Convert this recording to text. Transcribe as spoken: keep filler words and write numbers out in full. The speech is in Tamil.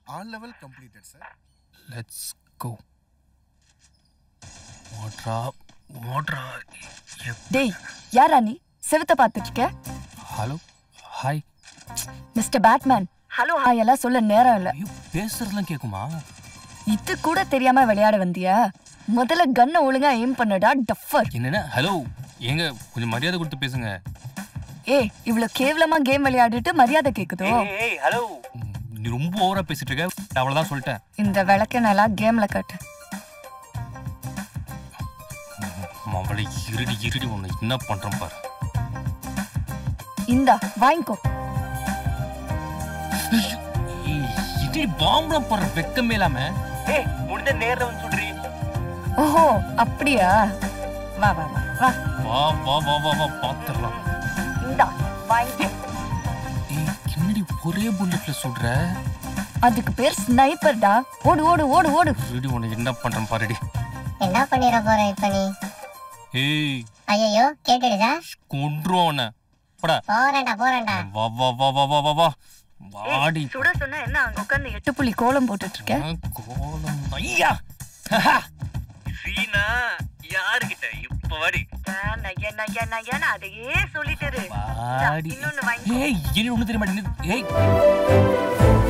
All level completed, sir. Let's go. Batra, Batra. Hey, யாரா நீ? செவத்த பார்த்துட்டு இருக்க? Hello, hi. Mister Batman. Hello hi எல்லாம் சொல்ல நேரம் இல்ல. ஐயோ, பேசுறதெல்லாம் கேக்குமா? இது கூட தெரியாம விளையாட வந்தியா? முதல்ல கன்னை ஒழுங்கா எய்ம் பண்ணடா டஃபர். என்னன்னா ஹலோ, ஏங்க கொஞ்சம் மரியாதை கொடுத்து பேசுங்க. ஏய், இவ்வளவு கேவலமா கேம் விளையாடிட்டு மரியாதை கேக்குதோ? ஏய் ஹலோ, நீ ரொம்ப ஓவரா பேசிட்டு இருக்க. அவ்வளவுதான் சொல்லிட்டேன். இந்த விளக்க நல்லா கேம்ல காட்டு. அவளை இருடி இருடி உன்னை என்ன பண்றேன் பாரு. இந்தா வாங்கிக்கோ. இது பாம்பளம் போற வெக்கமே இல்லாம. ஏய், முடிஞ்ச நேர்ல வந்து சொல்றீ. ஓஹோ, அப்படியா? வா வா வா வா வா வா வா வா வா பாத்துறலாம். இந்தா வாங்கிக்கோ. ஏய், என்னடி ஒரே புல்லட்ல சுடுற? அதுக்கு பேர் ஸ்னைப்பர்டா. ஓடு ஓடு ஓடு ஓடு. இருடி உன்னை என்ன பண்றேன் பாருடி. என்ன பண்ணிர போற இப்ப நீ? ஏய், ஐயோ கேட்டிடுதா? கொன்றுவன. போடா. போறேன்டா போறேன்டா. வா வா வா வா வா வா வா. வாடி. சுட சொன்னா என்ன அங்க உட்கார்ந்து எட்டு புள்ளி கோலம் போட்டுட்டு இருக்க? கோலம் ஐயா. சீனா யார்கிட்ட இப்ப வாடி. நையா நையா நையா அதையே சொல்லிட்டே இரு. வாடி. இன்னொன்னு வாங்கி. ஏய், இனி ஒண்ணு தெரிய மாட்டேங்குது. ஏய்